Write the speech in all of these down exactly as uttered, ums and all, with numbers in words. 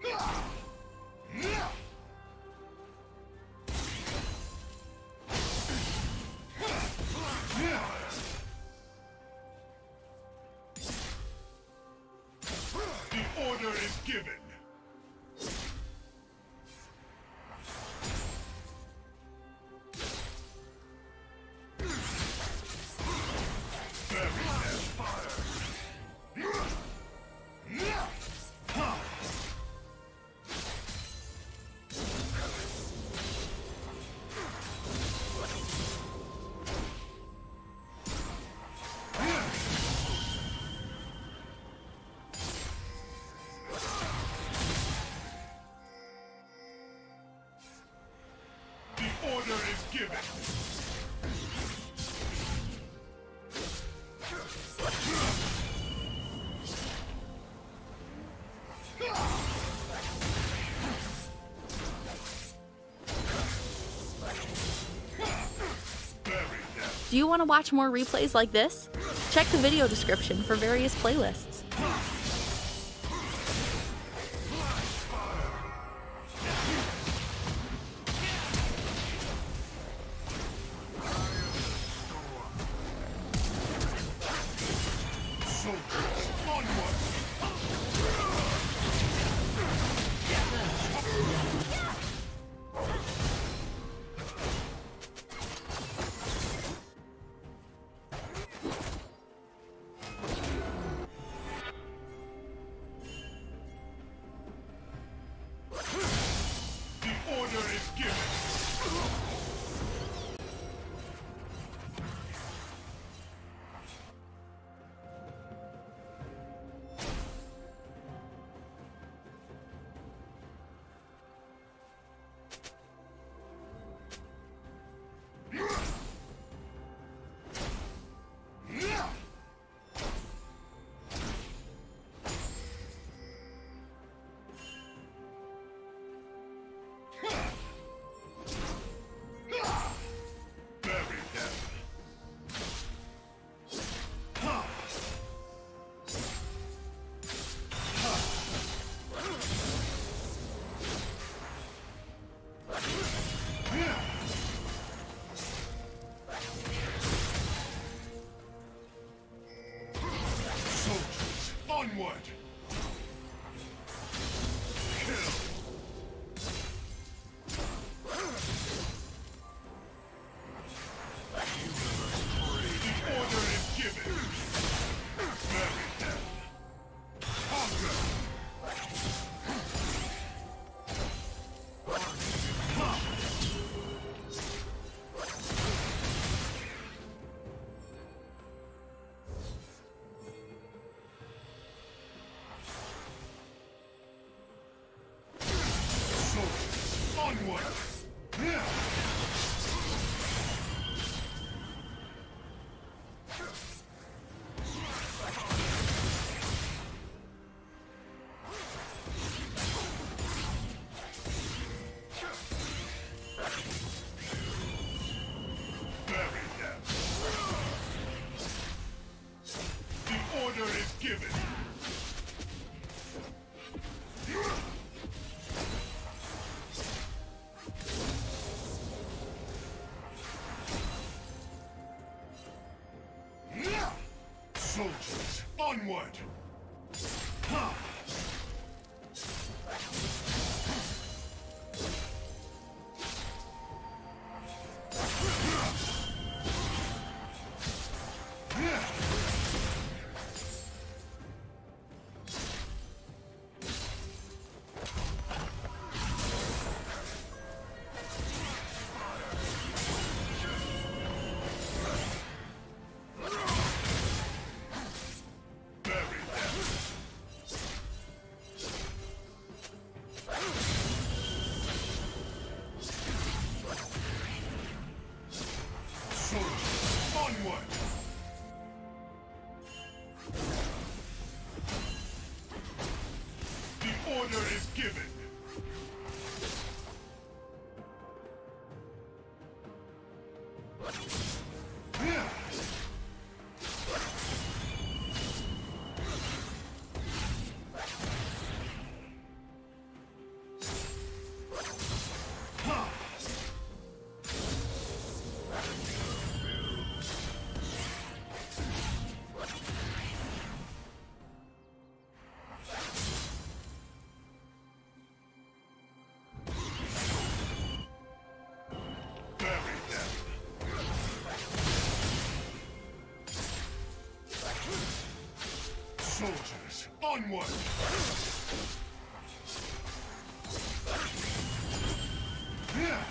The order is given. Order is given. Do you want to watch more replays like this? Check the video description for various playlists. Onward! Kill! The order is given! Bury them! Conquer! Onward! Bury them! The order is given! Soldiers, onward! Ha! Onward! The order is given! Soldiers, onward! Yeah.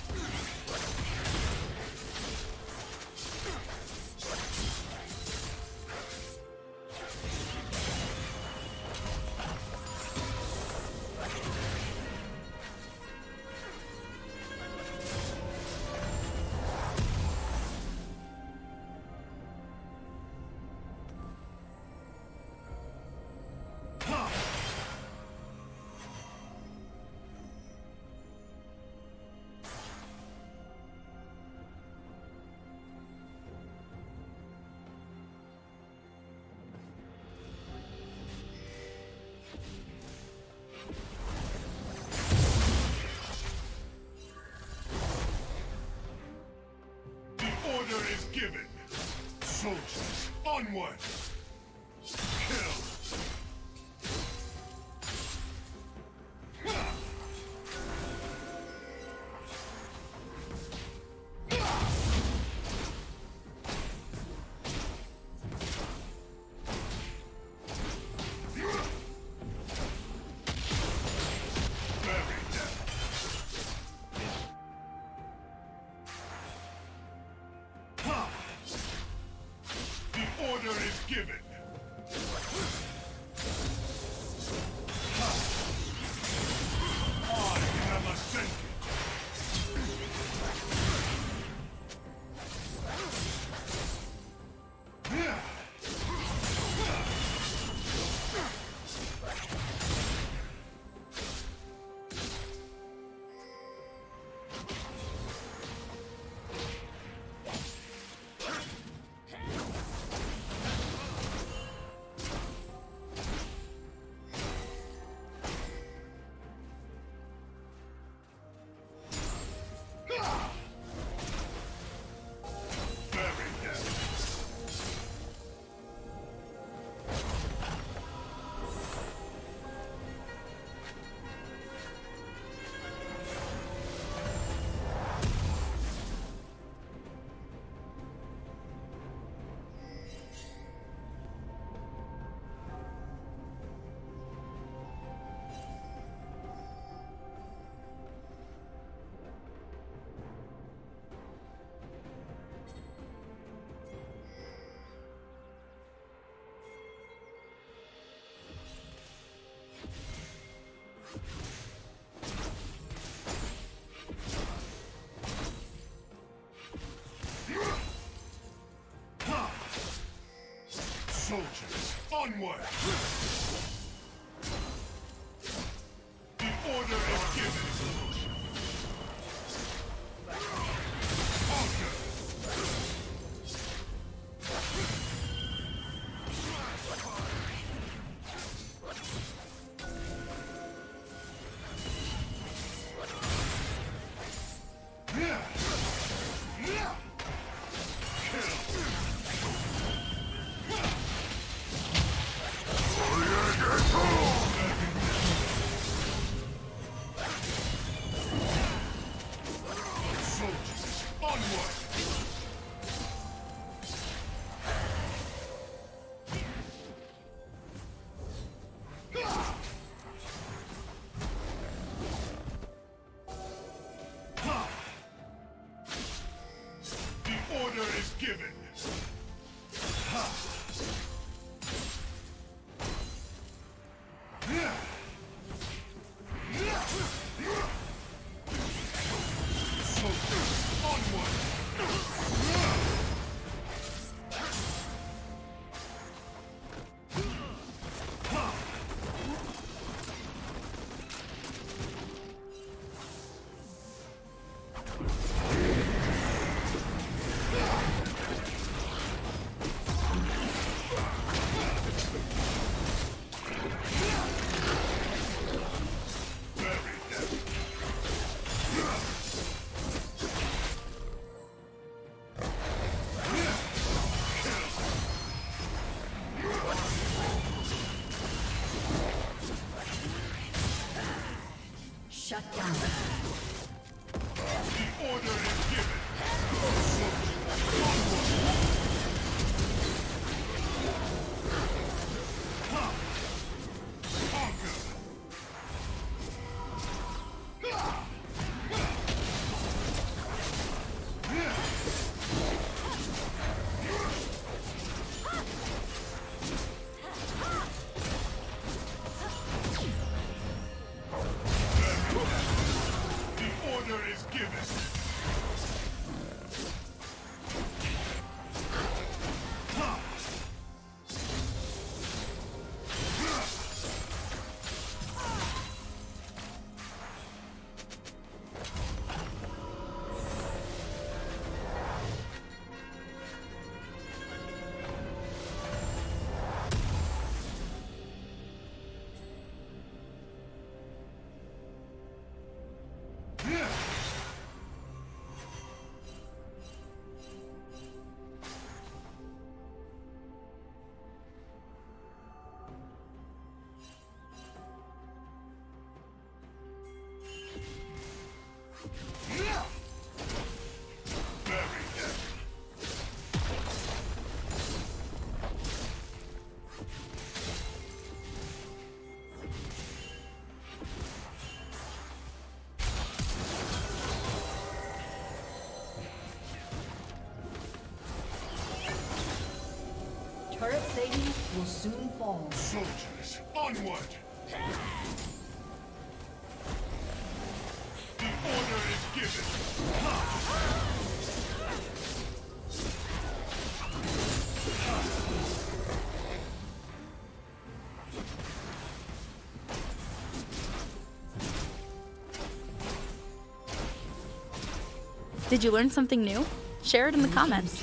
Order is given. Soldiers, onward! Kill! Order is given. I am ascended. Soldiers, onward! The order is given. Conquer! Order is given. Ha. Soldiers, onward. Turret plating will soon fall. Soldiers, onward! The order is given. Did you learn something new? Share it in the comments.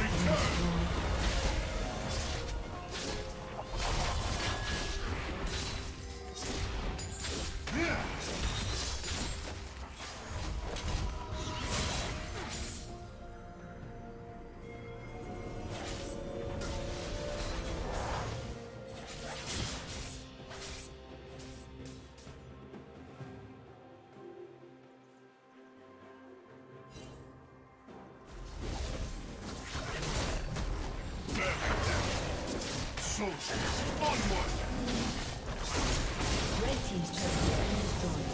Soldiers, onward! Red team's turret has been destroyed.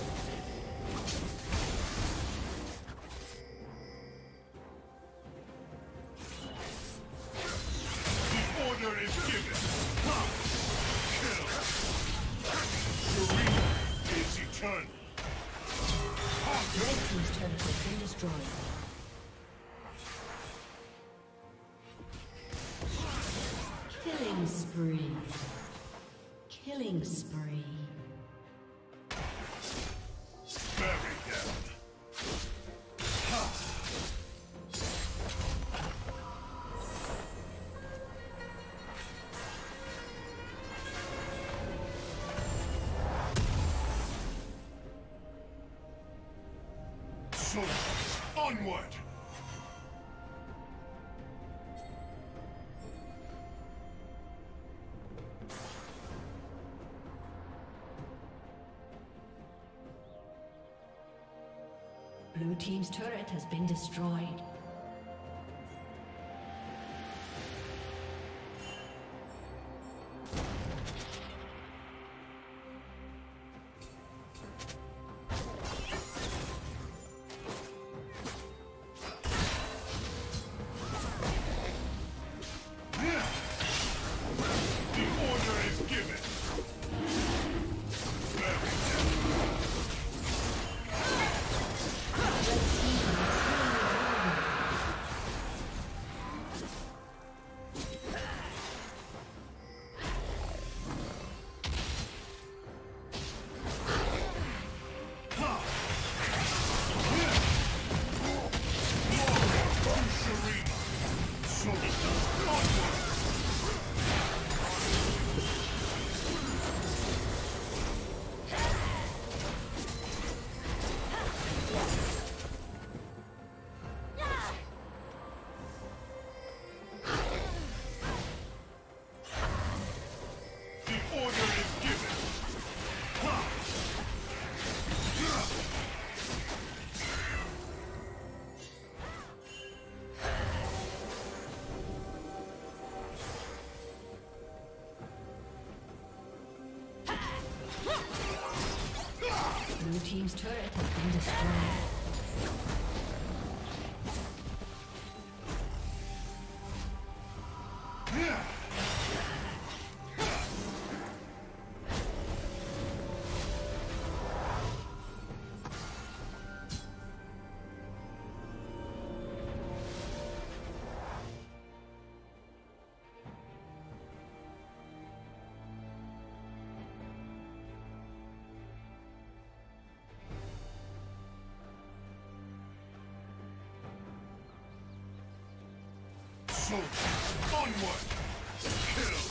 The order is given. Ha! Kill. Serena is eternal. Red team's turret has been destroyed. Killing spree. Killing spree. Bury them. Ha! Soldiers, onward! Blue team's turret has been destroyed. The order is given. Bury them. Serena. Soldiers, onward! The order is given. Ha! Blue team's turret has been destroyed. Soldiers, onward! Kill!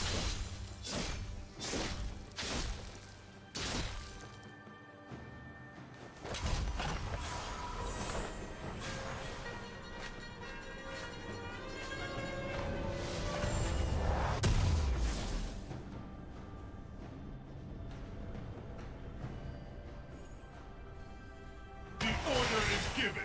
The order is given.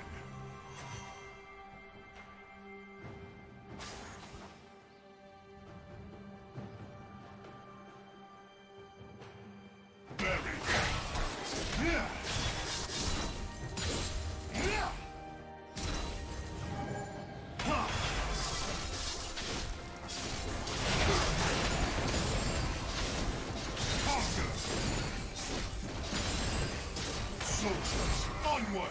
Onward!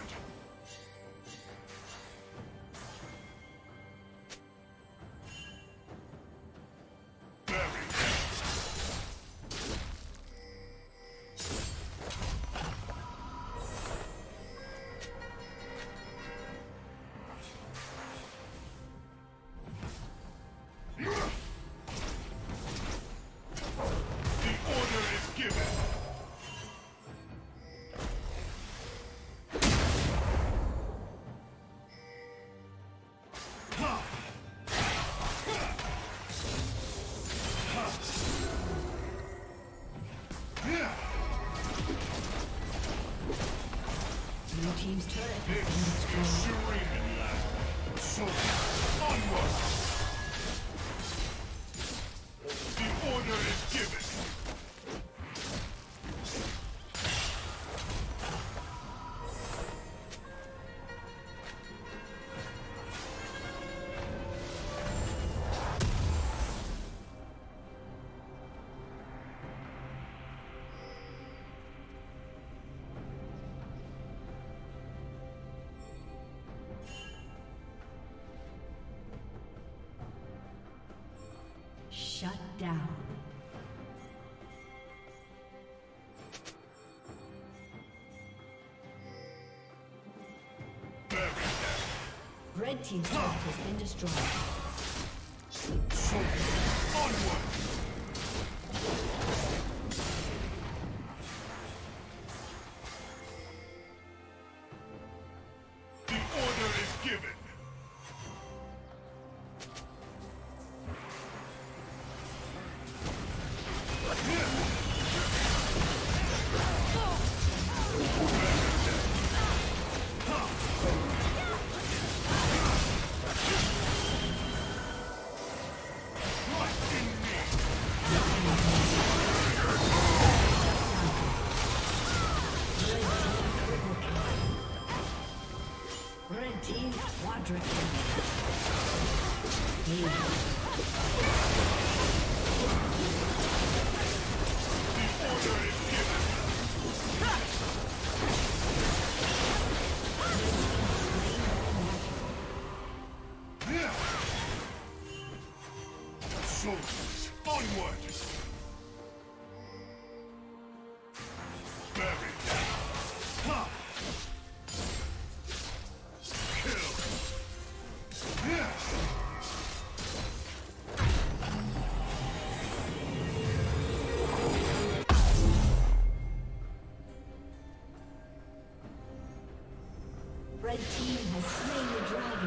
Team's turret has been destroyed. So, onward! The order is given. Shut down. Red team's turret has been destroyed. So, onward! The order is given. Red team Quadrakill. The order is given. Soldiers, onward! Bury them. Ha! Kill. Yeah. Red team has slain the dragon.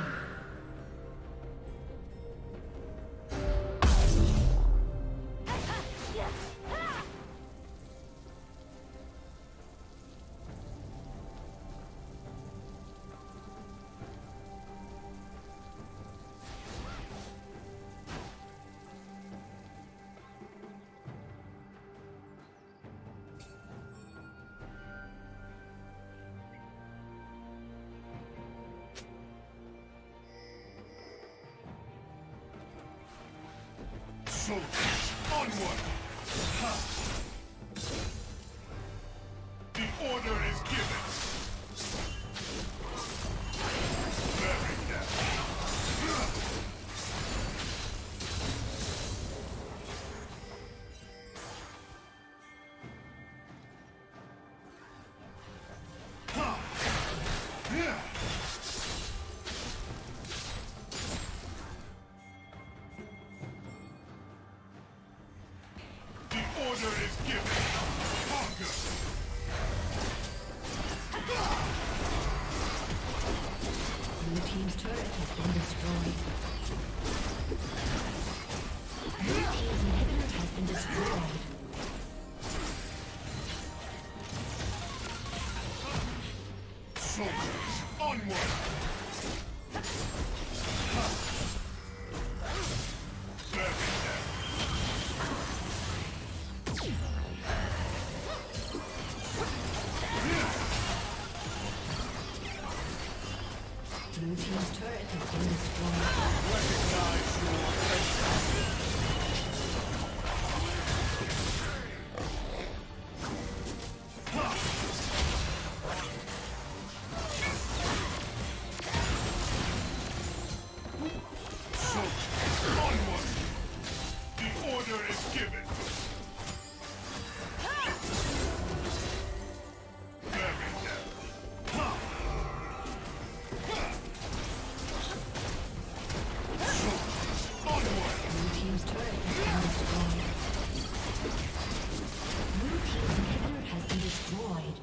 Soldiers, onward! Ha! The order is given. Bury them. Ha! Yeah! Order is given. Conquer. Blue team's turret has been destroyed. Blue team's inhibitor has been destroyed. Soldiers, onward! Ha! Bury them. Blue team's turret has been destroyed. Recognize your given. Very deadly. Ha! Soldiers, onward! Blue team's turret has been destroyed. Blue team's inhibitor has been destroyed.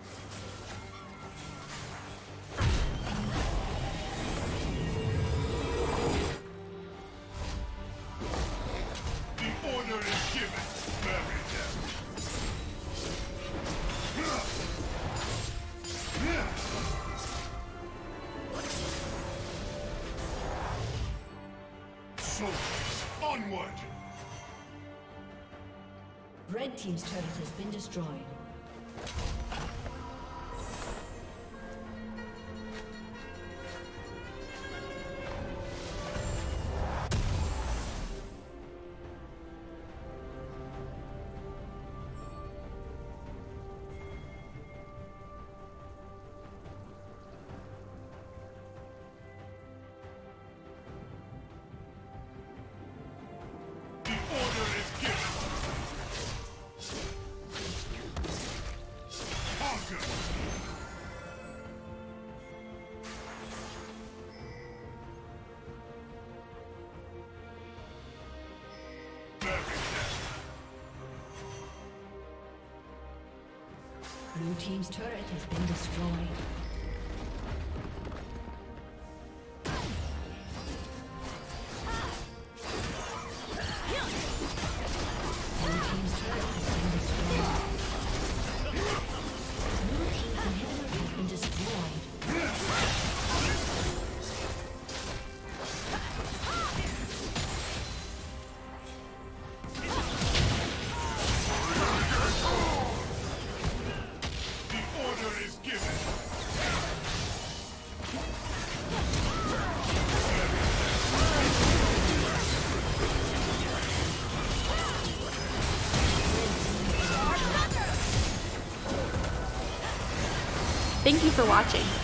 The order is given. Very deadly. Soldiers, onward! Red team's turret has been destroyed. The order is given. Conquer. Very deadly. Blue team's turret has been destroyed. Blue team's turret has been destroyed. Blue team's inhibitor has been destroyed. The order is given. Thank you for watching.